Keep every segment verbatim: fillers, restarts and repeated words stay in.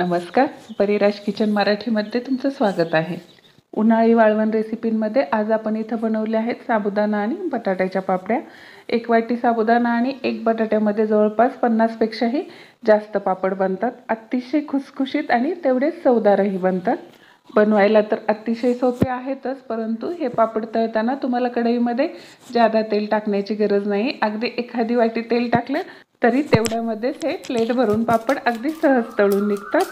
नमस्कार, परिराज किचन मराठीमध्ये तुमचं स्वागत आहे। उन्हाळी वाळवण रेसिपींमध्ये आज आपण इथं बनवले आहेत साबुदाणा आणि बटाट्याच्या पापड्या। एक वाटी साबुदाणा आणि एक बटाट्यामध्ये जवळपास पन्नास पेक्षाही जास्त पापड बनतात। अतिशय खुसखुशीत आणि तेवढेच चवदारही बनतात। बनवायला तर अतिशय सोपे आहेतच, परंतु हे पापड तळताना तुम्हाला कढईमध्ये जादा तेल टाकण्याची गरज नाही। अगदी एखादी वाटी तेल टाकलं तरी तेवढ्यामध्येच हे प्लेट भरून पापड अगदी सहज तळून निघतात।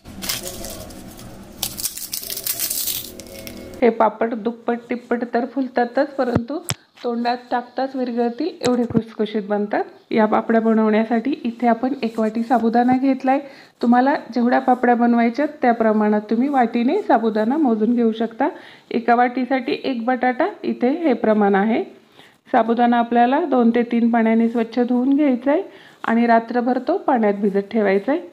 हे पापड दुप्पट तिप्पट तर फुलतातच, परंतु तोंडात टाकताच विरघळतील एवढे खुसखुशीत बनतात। या पापड्या बनवण्यासाठी इथे आपण एक वाटी साबुदाणा घेतलाय। तुम्हाला जेवढ्या पापड्या बनवायच्या त्या प्रमाणात तुम्ही वाटीने साबुदाणा मोजून घेऊ शकता। एका वाटीसाठी एक बटाटा इथे हे प्रमाण आहे। साबुदाणा आपल्याला दोन ते तीन पाण्याने स्वच्छ धुवून घ्यायचा आहे आणि रात्रभर तो पाण्यात भिजत ठेवायचा आहे।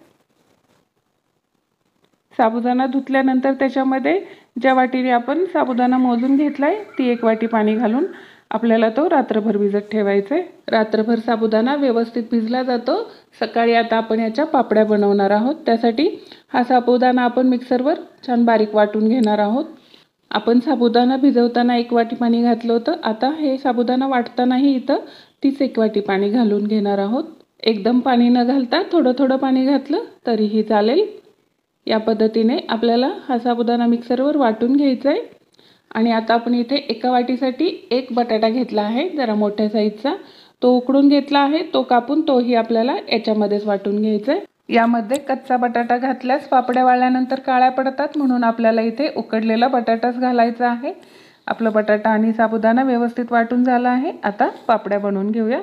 साबुदाणा धुतल्यानंतर त्याच्यामध्ये ज्या वाटीने आपण साबुदाणा मोजून घेतलाय ती एक वाटी पाणी घालून आपल्याला तो रात्रभर भिजत ठेवायचा आहे। रात्रभर साबुदाणा व्यवस्थित भिजला जातो। सकाळी आता आपण याच्या पापड्या बनवणार आहोत। त्यासाठी हा साबुदाणा आपण मिक्सरवर छान बारीक वाटून घेणार आहोत। आपण साबुदाणा भिजवताना एक वाटी पाणी घातलं होतं। आता हे साबुदाणा वाटतानाही इथं तीच एक वाटी पाणी घालून घेणार आहोत। एकदम पाणी न घालता थोडं थोडं पाणी घातलं तरीही चालेल। या पद्धतीने आपल्याला हा साबुदाणा मिक्सरवर वाटून घ्यायचा आहे। आणि आता आपण इथे एका वाटीसाठी एक बटाटा घेतला आहे, जरा मोठ्या साईजचा। तो उकडून घेतला आहे, तो कापून तोही आपल्याला याच्यामध्येच वाटून घ्यायचा आहे। यामध्ये कच्चा बटाटा घातल्यास पापड्या वाळल्यानंतर काळ्या पडतात, म्हणून आपल्याला इथे उकडलेला बटाटाच घालायचा आहे। आपला बटाटा आणि साबुदाणा व्यवस्थित वाटून झाला आहे। आता पापड्या बनवून घेऊया।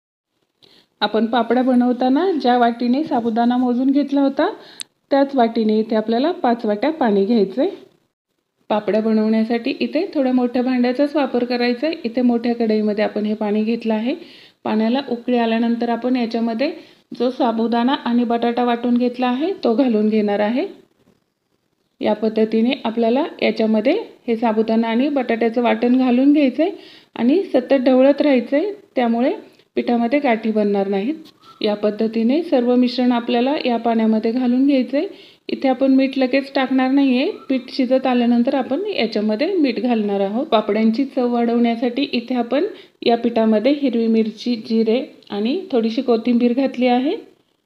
आपण पापड्या बनवताना ज्या वाटीने साबुदाणा मोजून घेतला होता त्याच वाटीने इथे आपल्याला पाच वाट्या पाणी घ्यायचे। पापड्या बनवण्यासाठी इथे थोड्या मोठ्या भांड्याचाच वापर करायचा आहे। इथे मोठ्या कढईमध्ये आपण हे पाणी घेतलं आहे। पाण्याला उकळी आल्यानंतर आपण याच्यामध्ये जो साबुदाणा आणि बटाटा वाटून घेतला आहे तो घालून घेणार आहे। या पद्धतीने आपल्याला याच्यामध्ये हे साबुदाणा आणि बटाट्याचं वाटण घालून घ्यायचंय आणि सतत ढवळत राहायचंय, त्यामुळे पिठामध्ये गाठी बनणार नाहीत। या पद्धतीने सर्व मिश्रण आपल्याला या पाण्यामध्ये घालून घ्यायचंय। इथे आपण मीठ लगेच टाकणार नाहीये। पीठ शिजत आल्यानंतर आपण याच्यामध्ये मीठ घालणार आहोत। पापड्यांची चव वाढवण्यासाठी इथे आपण या पिठामध्ये हिरवी मिरची, जिरे आणि थोडीशी कोथिंबीर घातली आहे।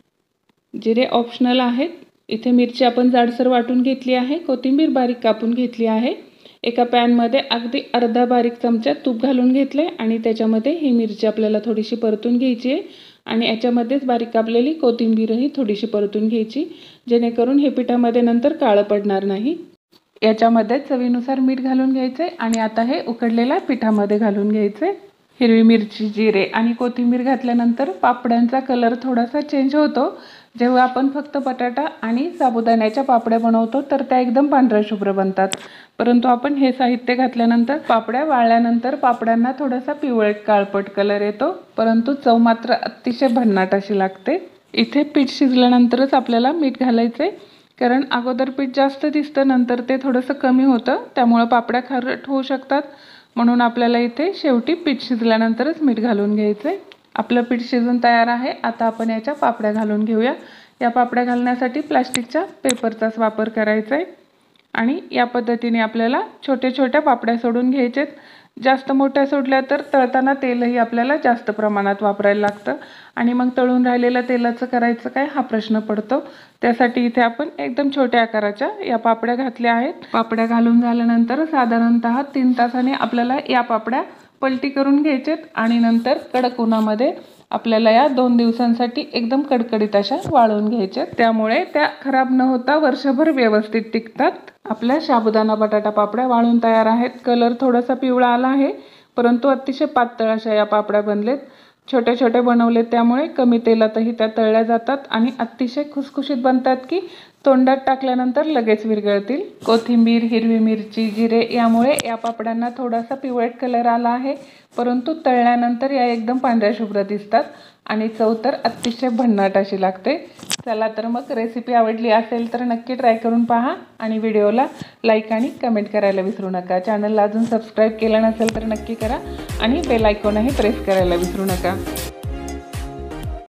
जिरे ऑप्शनल आहेत। इथे मिरची आपण जाडसर वाटून घेतली आहे। कोथिंबीर बारीक कापून घेतली आहे। एका पॅनमध्ये अगदी अर्धा बारीक चमचा तूप घालून घेतले आणि त्याच्यामध्ये ही मिरची आपल्याला थोडीशी परतून घ्यायची आहे आणि याच्यामध्येच बारीक कापलेली कोथिंबीरही थोडीशी परतून घ्यायची, जेणेकरून हे पिठामध्ये नंतर काळं पडणार नाही। याच्यामध्ये चवीनुसार मीठ घालून घ्यायचे आणि आता हे उकडलेल्या पिठामध्ये घालून घ्यायचे। हिरवी मिरची, जिरे आणि कोथिंबीर घातल्यानंतर पापड्यांचा कलर थोडासा चेंज होतो। जेव्हा आपण फक्त बटाटा आणि साबुदाण्याच्या पापड्या बनवतो तर त्या एकदम पांढऱ्या शुभ्र बनतात, परंतु आपण हे साहित्य घातल्यानंतर पापड्या वाळल्यानंतर पापड्यांना थोडासा पिवळट काळपट कलर येतो, परंतु चव मात्र अतिशय भन्नाट अशी लागते। इथे पीठ शिजल्यानंतरच आपल्याला मीठ घालायचे, कारण अगोदर पीठ जास्त दिसतं, नंतर ते थोडंसं कमी होतं, त्यामुळे पापड्या खारट होऊ शकतात। म्हणून आपल्याला इथे शेवटी पीठ शिजल्यानंतरच मीठ घालून घ्यायचे। आपलं पीठ शिजून तयार आहे। आता आपण याच्या पापड्या घालून घेऊया। या पापड्या घालण्यासाठी प्लास्टिकच्या पेपरचाच वापर करायचा आहे आणि या पद्धतीने आपल्याला छोट्या छोट्या पापड्या सोडून घ्यायचेत। जास्त मोठ्या सोडल्या तर तळताना तेलही आपल्याला जास्त प्रमाणात वापरायला लागतं आणि मग तळून राहिलेलं तेलाचं करायचं काय हा प्रश्न पडतो। त्यासाठी इथे आपण एकदम छोट्या आकाराच्या या पापड्या घातल्या आहेत। पापड्या घालून झाल्यानंतर साधारणतः तीन तासाने आपल्याला या पापड्या पलटी करून घ्यायचेत आणि नंतर कडक उन्हामध्ये आपल्याला या दोन दिवसांसाठी एकदम कडकडीत अशा वाळवून घ्यायच्या, त्यामुळे त्या खराब न होता वर्षभर व्यवस्थित टिकतात। आपल्या साबुदाणा बटाटा पापड्या वाळून तयार आहेत। कलर थोडासा पिवळा आला आहे, परंतु अतिशय पातळ अशा या पापड्या बनलेत। छोटे छोटे बनवलेत, त्यामुळे कमी तेलातही त्या तळल्या जातात आणि अतिशय खुसखुशीत बनतात की तोंडात टाकल्यानंतर लगेच विरघळतील। कोथिंबीर, हिरवी मिरची, जिरे यामुळे या पापड्यांना थोडासा पिवळट कलर आला आहे, परंतु तळल्यानंतर या एकदम पांढऱ्या शुभ्र दिसतात आणि चव तर अतिशय भन्नाट अशी लागते। चला तर मग रेसिपी आवडली असेल तर नक्की ट्राय करून पहा आणि व्हिडिओला लाईक आणि कमेंट करायला विसरू नका। चॅनलला अजून सबस्क्राईब केलं नसेल तर नक्की करा आणि बेल आयकॉनही प्रेस करायला विसरू नका।